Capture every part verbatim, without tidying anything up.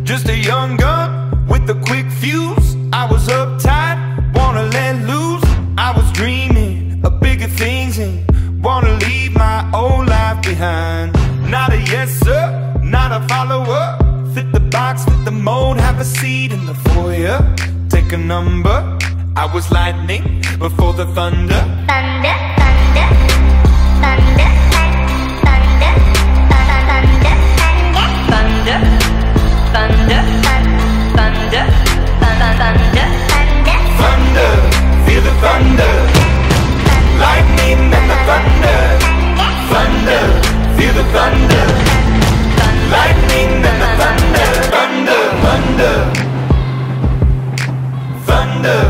Just a young gun with a quick fuse. I was uptight, wanna let loose. I was dreaming of bigger things and wanna leave my old life behind. Not a yes sir, not a follower. Fit the box, fit the mold, have a seat in the foyer. Take a number. I was lightning before the thunder. Thunder, thunder, thunder, thunder, thunder, thunder, thunder, thunder, thunder, thunder, thunder, feel the thunder. Lightning and the thunder. Thunder, feel the thunder. Lightning and the thunder. Thunder, thunder, thunder.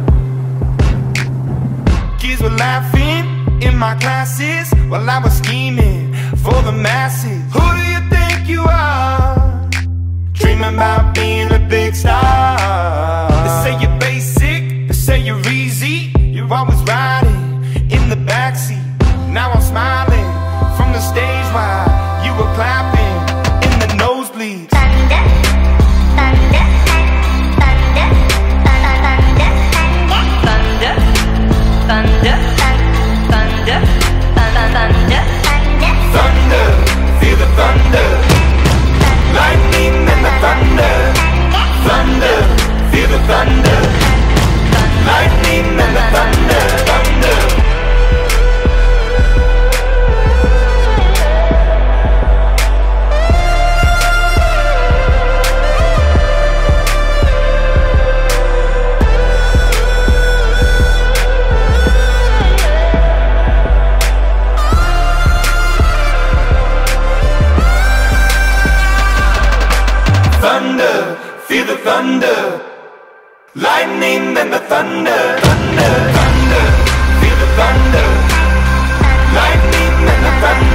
Kids were laughing in my classes while I was scheming for the masses. Who do you think you are? Dreaming about being a big star. They say you're basic, they say you're easy. You're always riding in the backseat. Now I'm smiling from the stage while you were clapping in the nosebleeds. thunder, thunder, thunder, thunder, thunder, thunder, thunder, thunder, thunder, feel the thunder. Lightning and the thunder. Thunder, feel the thunder. Lightning and the thunder. Thunder. Thunder, feel the thunder. Lightning and the thunder. Thunder, thunder, feel the thunder. Lightning and the thunder.